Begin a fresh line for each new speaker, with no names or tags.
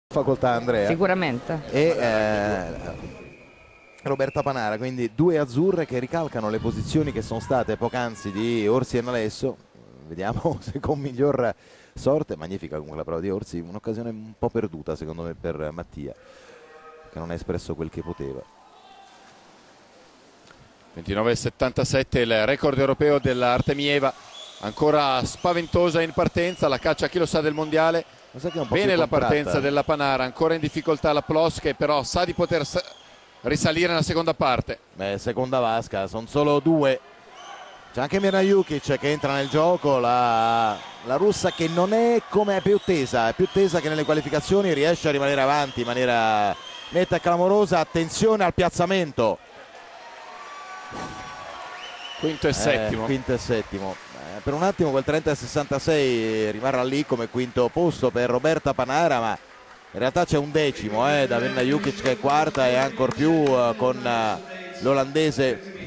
Facoltà Andrea
Sicuramente.
e Roberta Panara, quindi due azzurre che ricalcano le posizioni che sono state poc'anzi di Orsi e Nalesso. Vediamo se con miglior sorte. Magnifica comunque la prova di Orsi, un'occasione un po' perduta secondo me per Mattia, che non ha espresso quel che poteva.
29,77 il record europeo dell'Artemieva, ancora spaventosa in partenza, la caccia a chi lo sa del mondiale. Bene la partenza della Panara, ancora in difficoltà la Plos, che però sa di poter risalire nella seconda parte.
Seconda vasca, sono solo due. C'è anche Mirna Jukic che entra nel gioco, la russa che non è come è più tesa che nelle qualificazioni, riesce a rimanere avanti in maniera netta e clamorosa. Attenzione al piazzamento.
Quinto e
settimo. Per un attimo quel 30-66 rimarrà lì come quinto posto per Roberta Panara, ma in realtà c'è un decimo da Mirna Jukic che è quarta, e ancor più con l'olandese